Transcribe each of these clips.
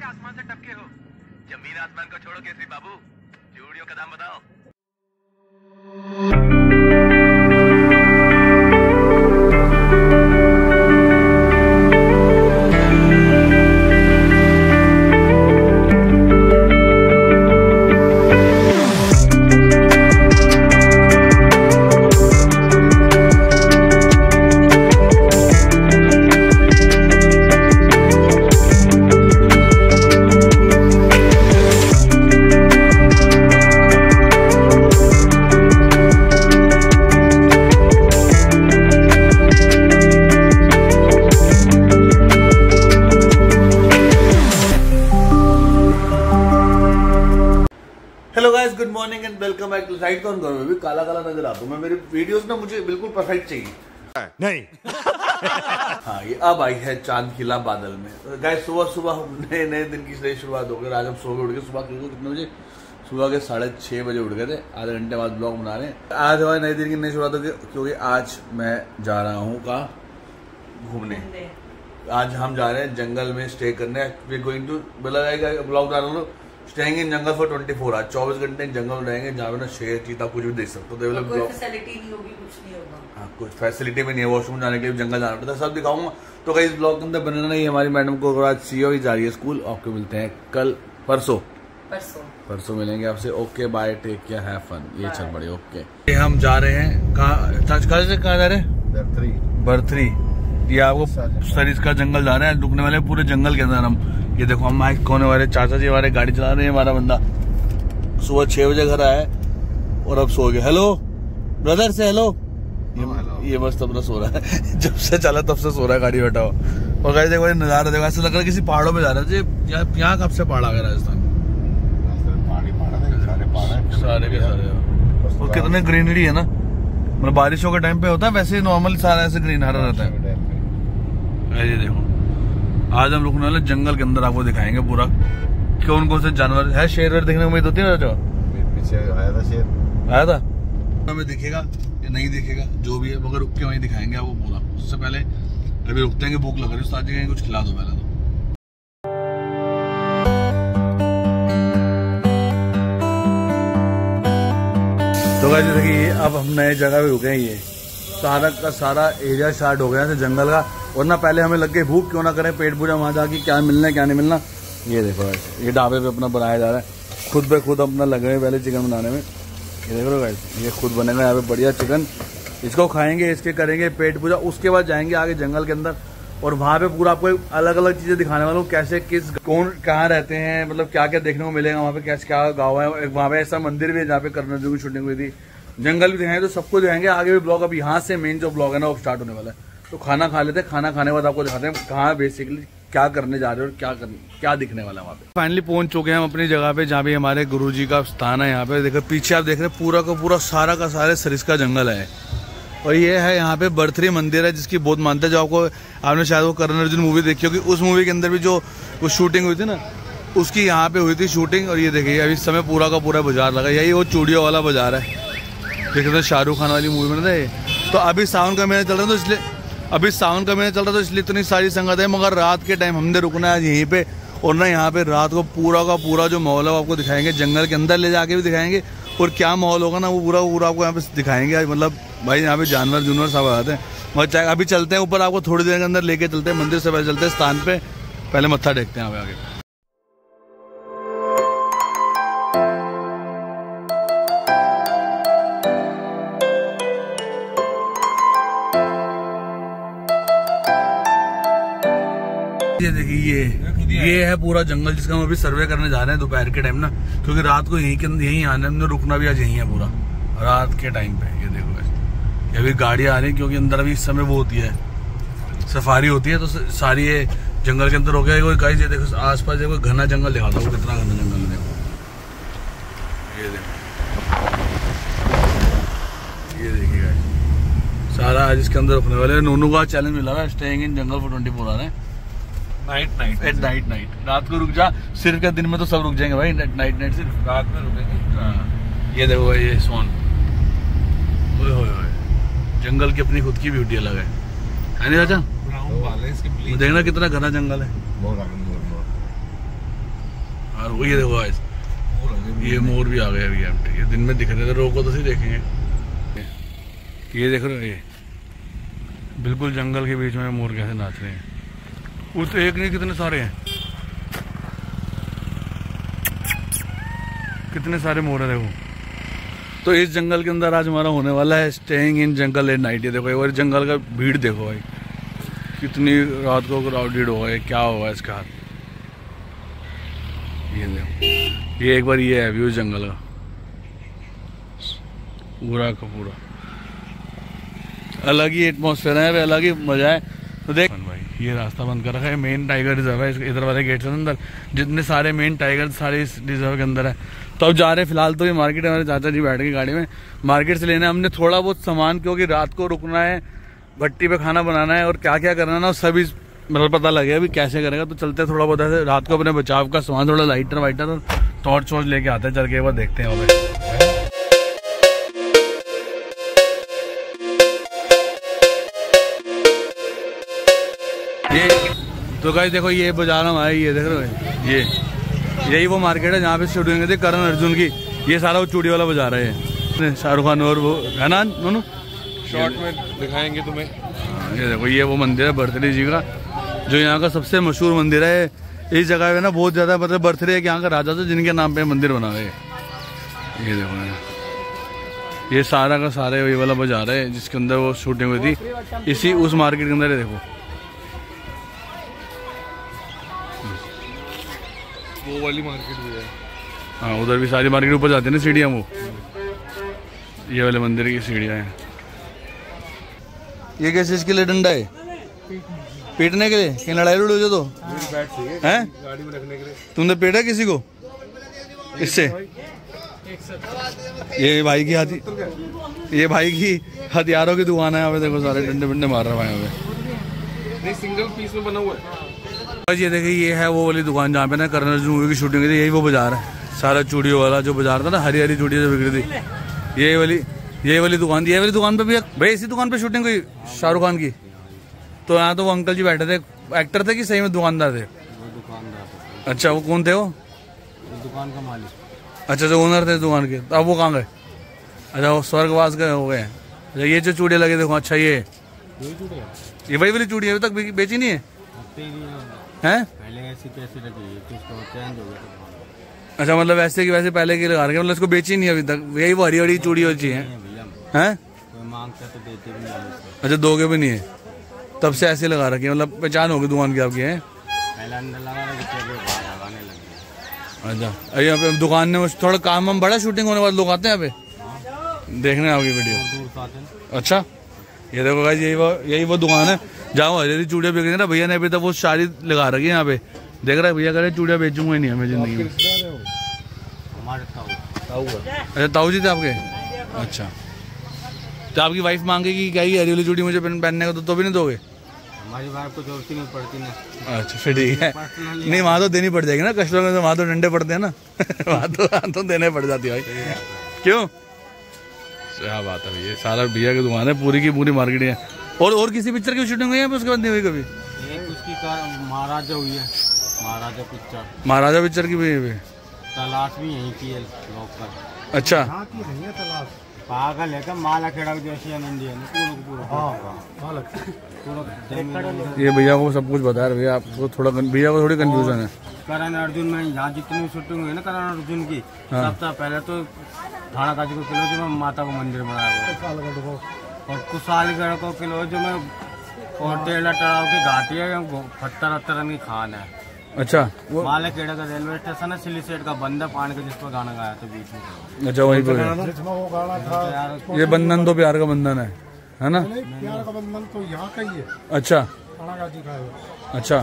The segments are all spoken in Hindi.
आसमान से टपके हो। जमीन आसमान को छोड़ो केसरी बाबू, चूड़ियों का दाम बताओ। Hello guys, good morning and welcome back to side. कौन करो मैं भी काला काला नजर आता हूँ। मैं मेरी वीडियोस ना मुझे बिल्कुल परफेक्ट चाहिए नहीं। हाँ, ये अब आई है चांद खिला बादल में। तो गाइस सुबह सुबह नए दिन की नई शुरुआत हो गई। आज हम सुबह उठ के सुबह कितने बजे? सुबह के 6:30 बजे उठ गए थे। आधे घंटे बाद ब्लॉग बना रहे हैं। आज हमारे नए दिन की नई शुरुआत होगी क्योंकि आज मैं जा रहा हूँ कहाँ घूमने। आज हम जा रहे हैं जंगल में स्टे करने। वी गोइंग टू बोला जाएगा ब्लॉग डाल लो staying in jungle for 24 hours. 24 घंटे जंगल में रहेंगे जहाँ पे ना शेर चीता कुछ भी देख सकते हो। कोई फैसिलिटी नहीं होगी, कुछ नहीं होगा। हाँ, कुछ फैसिलिटी भी नहीं है। वॉशरूम जाने के लिए जंगल जाना पड़ता है। सब दिखाऊंगा। तो कहीं इस ब्लॉग के अंदर बनना नहीं। हमारी मैडम को आज सीओ ही जा रही है स्कूल। आपको मिलते हैं कल परसों मिलेंगे आपसे। Okay bye, take care, have fun. ये चल पड़े। ओके, हम जा रहे हैं कहाँ जा रहे हैं? बर्थरी। ये आपको सरिस का जंगल जा रहे हैं। रुकने वाले पूरे जंगल के अंदर हम। ये देखो हम माइक खोने वाले चाचा जी हमारे गाड़ी चला रहे हैं। हमारा बंदा सुबह 6 बजे घर आया और अब सो गया। हेलो ब्रदर से हेलो। ये बस तब सो रहा है। जब से चला तब से सो रहा है गाड़ी बैठा हुआ। और गाड़ी देखो नजारा देखो, ऐसा लग रहा है किसी पहाड़ों में जा रहा है। यहाँ कब से पहाड़ आ गया राजस्थान? सारे के सारे। और कितने ग्रीनरी है ना। मतलब बारिशों के टाइम पे होता है, वैसे ही नॉर्मल सारा ऐसे ग्रीन हरा रहता है। ये देखो आज हम रुकने वाले जंगल के अंदर। आपको दिखाएंगे पूरा कौन कौन से जानवर है। शेर वेर देखने को उम्मीद होती है ना? जो पीछे आया था शेर, आया था। हमें दिखेगा या नहीं दिखेगा जो भी है, मगर रुक के वहीं दिखाएंगे आपको पूरा। उससे पहले अभी रुकते हैं कि भूख लग रही है। उस्ताद जी कहीं कुछ खिला दो पहले तो गाइस जैसे कि अब हम नए जगह पे रुके हैं। ये सारा का सारा एरिया स्टार्ट हो गया है जंगल का। और ना पहले हमें लग गई भूख, क्यों ना करें पेट पूजा वहां जाके क्या मिलना है क्या नहीं मिलना। ये देखो ये ढाबे पे अपना बनाया जा रहा है। खुद पे खुद अपना लगे हुए पहले चिकन बनाने में। ये देखो गाइस, ये खुद बनेगा यहाँ पे बढ़िया चिकन। इसको खाएंगे, इसके करेंगे पेट पूजा। उसके बाद जाएंगे आगे जंगल के अंदर और वहां पे पूरा आपको अलग अलग चीजें दिखाने वाला हूँ। कैसे किस कौन कहाँ रहते हैं, मतलब क्या क्या देखने को मिलेगा वहाँ पे, कैसे क्या गाँव है। वहाँ पे ऐसा मंदिर भी है जहाँ पे करण अर्जुन की शूटिंग हुई थी। जंगल भी दिखाएंगे, तो सबको दिखाएंगे आगे भी ब्लॉग। अब यहाँ से मेन जो ब्लॉग है ना वो स्टार्ट होने वाला है। तो खाना खा लेते हैं। खाना खाने के बाद आपको दिखाते हैं कहाँ बेसिकली क्या करने जा रहे हैं और क्या दिखने वाला है वहाँ पे। फाइनली पहुंच चुके हैं हम अपनी जगह पे जहाँ पे हमारे गुरुजी का स्थान है। यहाँ पे देखो पीछे आप देख रहे हैं पूरा का पूरा सारा का सारे सरिस का जंगल है। और ये है यहाँ पे बर्थरी मंदिर है जिसकी बहुत मानता है। जो आपने शायद वो करण अर्जुन मूवी देखी होगी, उस मूवी के अंदर भी जो वो शूटिंग हुई थी ना, उसकी यहाँ पे हुई थी शूटिंग। और ये देखिए अभी इस समय पूरा का पूरा बाजार लगा। यही वो चूड़ियों वाला बाजार है देखते शाहरुख खान वाली मूवी में ना। तो अभी सावन का महीना चल रहा है, तो इसलिए तो इसलिए इतनी सारी संगत है। मगर रात के टाइम हमने रुकना है यहीं पे। और ना यहाँ पे रात को पूरा का पूरा जो माहौल है वो आपको दिखाएंगे। जंगल के अंदर ले जाके भी दिखाएंगे और क्या माहौल होगा ना वो पूरा आपको यहाँ पे दिखाएंगे। मतलब भाई यहाँ पे जानवर सब आते हैं। मगर अभी चलते हैं ऊपर, आपको थोड़ी देर के अंदर लेके चलते हैं। मंदिर से पहले चलते हैं स्थान पे, पहले मत्था टेकते हैं यहाँ पे आगे। ये देखिए ये है पूरा जंगल जिसका हम अभी सर्वे करने जा रहे हैं दोपहर के टाइम ना, क्योंकि रात को यहीं आने में रुकना भी आज यहीं है पूरा रात के टाइम पे। ये देखो ये अभी गाड़ियां आ रही हैं क्योंकि अंदर अभी इस समय वो होती है सफारी होती है। तो सारी ये जंगल के अंदर हो गया। कोई गाइस ये देखो आसपास देखो घना जंगल दिखाता हूँ, कितना घना जंगल है। ये देखिए गाइस सारा आज इसके अंदर रुकने वाले। नोनू का चैलेंज मिला है staying in jungle for 24 hours. Night रात को रुक जा। सिर्फ क्या दिन में तो सब रुक जाएंगे भाई, नाइट सिर्फ रात में रुकेंगे। ये देखो ये स्वान, जंगल की अपनी खुद की ब्यूटी अलग है नहीं राजा? देखना कितना घना जंगल है। यार। ये देखो गाइस, ये मोर भी आ गए अभी एम्प्टी। ये दिन में दिख रहे थे, रोको तो सही देखेंगे। ये देख रहे हो, ये बिल्कुल जंगल के बीच में मोर कैसे नाच रहे हैं। उस एक नहीं कितने सारे हैं, कितने सारे मोर है देखो। तो इस जंगल के अंदर आज हमारा होने वाला है staying in jungle at night. ये देखो एक बार जंगल का भीड़ देखो भाई, कितनी रात को क्राउडेड होगा, ये क्या होगा इसका हाथ। ये देखो, ये एक बार ये है व्यू जंगल का पूरा अलग ही एटमॉस्फेयर है, अलग ही मजा है। तो देख भाई, ये रास्ता बंद कर रखा है, मेन टाइगर रिजर्व है इधर वाले गेट से अंदर। जितने सारे मेन टाइगर सारे इस रिजर्व के अंदर है। तो अब जा रहे हैं फिलहाल तो ये मार्केट, हमारे चाचा जी बैठ गए गाड़ी में, मार्केट से लेना है हमने थोड़ा बहुत सामान, क्योंकि रात को रुकना है, भट्टी पे खाना बनाना है और क्या क्या करना है ना सभी मतलब पता लगे अभी कैसे करेगा। तो चलते थोड़ा बहुत ऐसे रात को अपने बचाव का सामान, थोड़ा लाइटर वाइटर और टॉर्च वॉर्च लेके आते हैं, चल के एक बार देखते हैं वहाँ। ये तो गाइस देखो, ये बाजार हम आए, ये देख रहे हो, ये यही वो मार्केट है जहाँ पे शूटिंग हुई थी करण अर्जुन की। ये सारा वो चूड़ी वाला बाजार है, शाहरुख खान और वो है ना दोनों शॉर्ट में दिखाएंगे तुम्हें। ये देखो, ये वो मंदिर है बर्थडे जी का, जो यहाँ का सबसे मशहूर मंदिर है। इस जगह पे ना बहुत ज्यादा मतलब बर्थडे है यहाँ का राजा था जिनके नाम पे मंदिर बना है। ये देखो, ये सारा का सारा वही वाला बाजार है जिसके अंदर वो शूटिंग हुई थी, इसी उस मार्केट के अंदर। है देखो, वो वाली मार्केट भी है। हाँ, उधर भी सारी मार्केट ऊपर जाती है ना सीढ़ियाँ, वो ये वाले मंदिर की सीढ़ियाँ हैं। ये किस चीज के लिए डंडा है? पीटने के लिए? कहीं लड़ाई लड़ोगे तो हैं? गाड़ी में रखने के लिए। तुमने पीटा किसी को इससे? ये भाई की ये भाई की हथियारों की दुकान है यहाँ पे। देखो सारे डंडे बंडे मार रहा है यहाँ पे। नहीं, सिंगल पीस में बना हुआ है। ये देखिए, ये है वो वाली दुकान जहाँ पे ना करण अर्जुन मूवी की शूटिंग हुई थी। यही वो बाजार है, सारा चूड़ियों वाला जो बाजार था ना, हरी हरी चूड़ियाँ जो बिक्री थी, यही वाली दुकान थी। ये वाली दुकान पे भी भाई इसी दुकान पे शूटिंग हुई शाहरुख खान की। तो यहाँ तो वो अंकल जी बैठे थे, एक्टर थे कि सही में दुकानदार थे? दुकानदार। अच्छा, वो कौन थे? वो दुकान का मालिक। अच्छा, जो ओनर थे दुकान के। तो अब वो कहाँ गए? अच्छा, वो स्वर्गवास गए हो गए। अच्छा, ये जो चूड़ियाँ लगे देखो, अच्छा ये वही वाली चूड़ियाँ अभी तक बेची नहीं है हैं? पहले ऐसी कैसी लगी है, चेंज हो गया। अच्छा, मतलब वैसे की वैसे पहले की लगा रखे, मतलब इसको बेची नहीं अभी तक, यही वो हरी हरी चूड़ी होती है हैं? कोई मांगता तो देते भी नहीं। अच्छा, दोगे भी नहीं है, तब से ऐसे लगा रखे, मतलब पहचान होगी दुकान की आपकी है? पहले अंदर लगा लगाने लगे। अच्छा, यहाँ पे दुकान में थोड़ा काम हम बड़ा, शूटिंग होने वाले लोग आते हैं यहाँ पे देखने आपकी वीडियो? दूर से आते हैं। अच्छा, ये देखो गाइस, यही वो दुकान है जहाँ हरी हरी चूड़ियाँ बेच रही है ना भैया ने। अभी तक वो सारी लगा रखी है यहाँ पे, देख रहा है भैया, कह चूड़ियाँ बेचूंगा ही नहीं हमें जिंदगी में। अच्छा, ताऊ जी थे आपके? अच्छा, तो आपकी वाइफ मांगेगी क्या ये हरी वाली चूड़ी मुझे पहनने का, तो भी नहीं दोगे? हमारी वाइफ को जरूरत नहीं पड़ती ना। अच्छा, फिर ठीक है। नहीं, वहाँ तो देनी पड़ जाएगी ना कस्टमर में, तो वहाँ तो डंडे पड़ते हैं ना वहाँ तो देने पड़ जाती है भाई। क्यों? क्या बात है, ये सारा भैया की दुकान है, पूरी की पूरी मार्केट है। और किसी पिक्चर की शूटिंग हुई है उसके बाद नहीं हुई कभी? उसकी महाराजा हुई है, महाराजा पिक्चर। महाराजा पिक्चर की भी हुई? तलाश भी यहीं की है लोकल। अच्छा, पागल है क्या? माला खेड़ा जैसी इंडियन ये भैया को सब कुछ बता रहे भैया, आपको थोड़ा भैया को थोड़ी कंफ्यूजन है। करण अर्जुन में यहाँ जितनी भी शूटिंग हुई है ना करण अर्जुन की, सबसे पहले तो थाना काजी को किलो जो मैं माता को मंदिर बनाया हुआ, और कुशालीगढ़ को किलो जो मैं, और टेला तड़ाव की घाटी है, पत्थर अत्तर की खान है। अच्छा, वो मालेखेड़ा का रेलवे स्टेशन है, सिली सेट का बंदा पानी का, जिस पर गाना गाया था बीच में। अच्छा, वही पर ये बंधन तो प्यार का बंधन है ना? प्यार का बंधन तो यहाँ का ही है। अच्छा, अच्छा,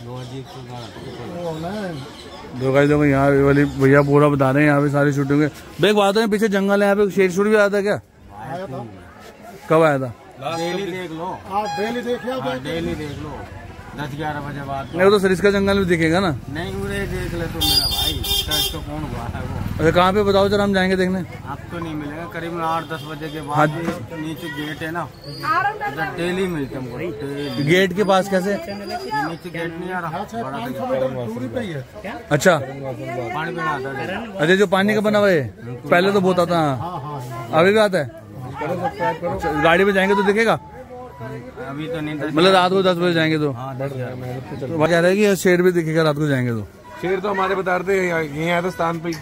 देखो यहाँ वाली भैया पूरा बता रहे हैं, यहाँ पे सारी शूटिंग है। देख बात है, पीछे जंगल है, यहाँ पे शेर शूट भी आया था क्या? आया था। कब आया था? डेली देख लो, आप डेली देखिए, डेली देख लो। 10-11 बजे बाद। नहीं वो तो सरिस्का जंगल में दिखेगा ना। नहीं उरे देख ले तो मेरा भाई, सर्च तो कौन हुआ है वो। अच्छा कहाँ पे बताओ जरा, हम जाएंगे देखने। आप तो नहीं मिलेगा, करीब 8-10 बजे के बाद नीचे गेट है ना, उधर डेली मिलते हमको डेली। गेट के पास कैसे? नीचे गेट नहीं आ रहा, बड़ा दूरी पे ही है। अच्छा पानी पीना आता है। अच्छा जो पानी का बना हुआ है, पहले तो बहुत आता है, अभी भी आता है। अच्छा, गाड़ी में जाएंगे तो दिखेगा? अभी तो नहीं, मतलब रात को 10 बजे जाएंगे तो? तो कह रहे हैं कि शेर भी दिखेगा रात को जाएंगे तो। शेर तो हमारे बता रहे थे यहीं आया था स्थान पे।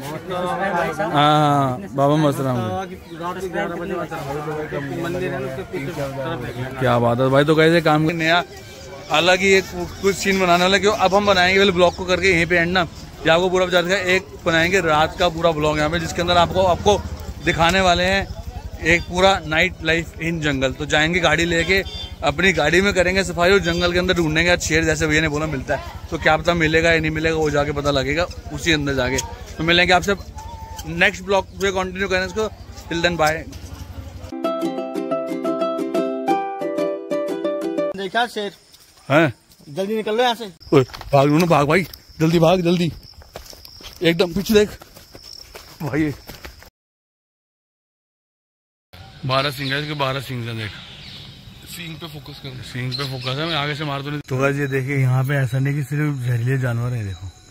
हाँ बाबा मस्तराम मंदिर है उसके पीछे तरफ। क्या बात है भाई। तो कैसे काम नया अलग ही एक कुछ सीन बनाने वाला, क्यों अब हम बनाएंगे पहले ब्लॉग को करके यहीं पे एंड ना, या आपको पूरा बता देगा। एक बनाएंगे रात का पूरा ब्लॉग यहाँ पे, जिसके अंदर आपको दिखाने वाले हैं एक पूरा नाइट लाइफ इन जंगल। तो जाएंगे गाड़ी लेके, अपनी गाड़ी में करेंगे सफाई और जंगल के अंदर ढूंढेंगे आज शेर, जैसे भैया ने बोला मिलता है। तो क्या पता मिलेगा या नहीं मिलेगा, वो जाके पता लगेगा उसी अंदर जाके। तो मिलेंगे आपसे नेक्स्ट ब्लॉग पे, कंटिन्यू करें इसको। Till then bye. देखा शेर हैं जल्दी निकल लो यहाँ से। ओए, भाग लो ना, भाग भाई, जल्दी भाग, जल्दी एकदम पीछे देख भाई। 12 सिंह है, 12 सिंह से देख, सींग पे फोकस कर, सिंह पे फोकस है, मैं आगे से मार तो नहीं। तो गाइस ये देखिए यहाँ पे ऐसा नहीं कि सिर्फ जहरीले जानवर है, देखो